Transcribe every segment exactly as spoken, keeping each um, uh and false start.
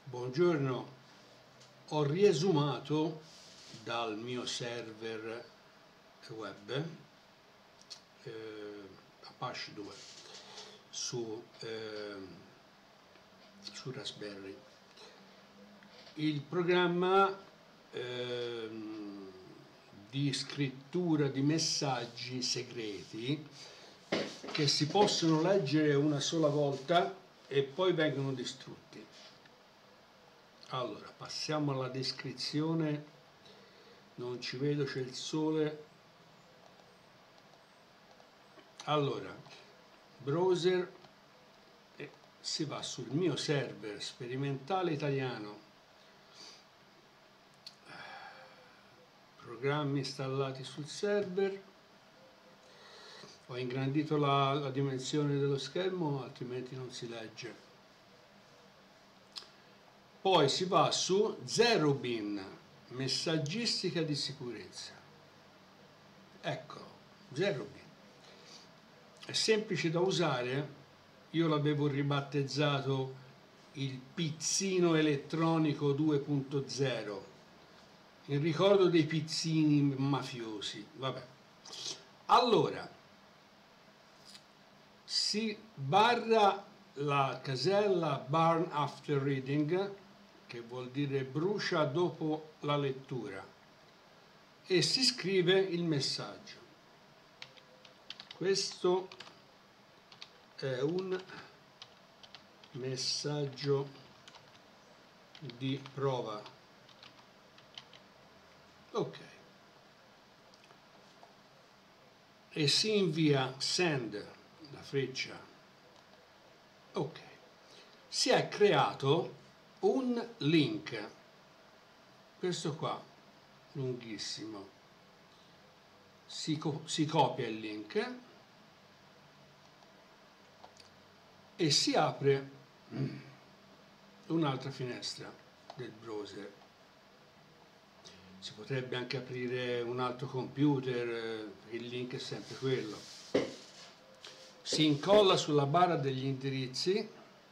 Buongiorno, ho riesumato dal mio server web eh, Apache due su, eh, su Raspberry il programma eh, di scrittura di messaggi segreti che si possono leggere una sola volta e poi vengono distrutti. Allora, passiamo alla descrizione. Non ci vedo, c'è il sole. Allora, browser, e si va sul mio server sperimentale italiano, programmi installati sul server. Ho ingrandito la, la dimensione dello schermo, altrimenti non si legge. Poi si va su zero bin, messaggistica di sicurezza. Ecco, zero bin. È semplice da usare. Io l'avevo ribattezzato il pizzino elettronico due punto zero, in ricordo dei pizzini mafiosi. Vabbè. Allora, si barra la casella Burn After Reading, che vuol dire brucia dopo la lettura, e si scrive il messaggio. Questo è un messaggio di prova. Ok. E si invia send, la freccia. Ok. Si è creato un link, questo qua, lunghissimo. Si, co si copia il link e si apre un'altra finestra del browser. Si potrebbe anche aprire un altro computer, il link è sempre quello. Si incolla sulla barra degli indirizzi,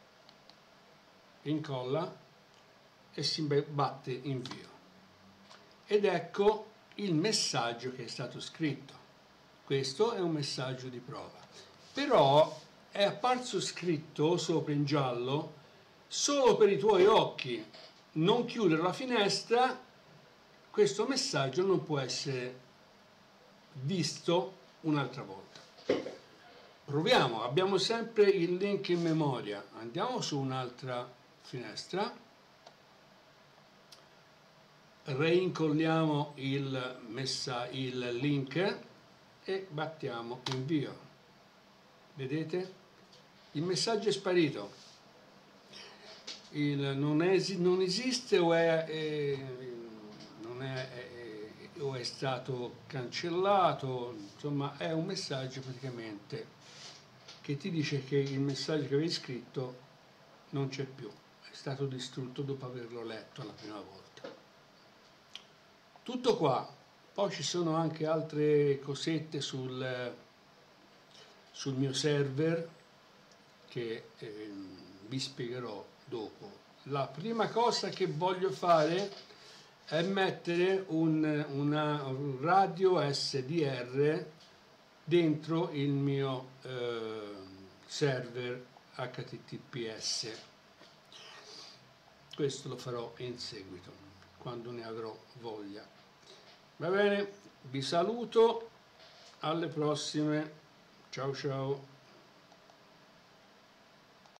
incolla e si batte invio. Ed ecco il messaggio che è stato scritto. Questo è un messaggio di prova. Però è apparso scritto sopra in giallo: solo per i tuoi occhi, non chiudere la finestra, questo messaggio non può essere visto un'altra volta. Proviamo, abbiamo sempre il link in memoria. Andiamo su un'altra finestra, reincolliamo il, messa, il link e battiamo invio. Vedete? Il messaggio è sparito. Il, non, è, non esiste o è, è, non è, è, o è stato cancellato. Insomma, è un messaggio praticamente che ti dice che il messaggio che avevi scritto non c'è più, è stato distrutto dopo averlo letto la prima volta. Tutto qua. Poi ci sono anche altre cosette sul, sul mio server che eh, vi spiegherò dopo. La prima cosa che voglio fare è mettere un, una, un radio S D R dentro il mio eh, server H T T P S. Questo lo farò in seguito, quando ne avrò voglia. Va bene, vi saluto, alle prossime, ciao ciao.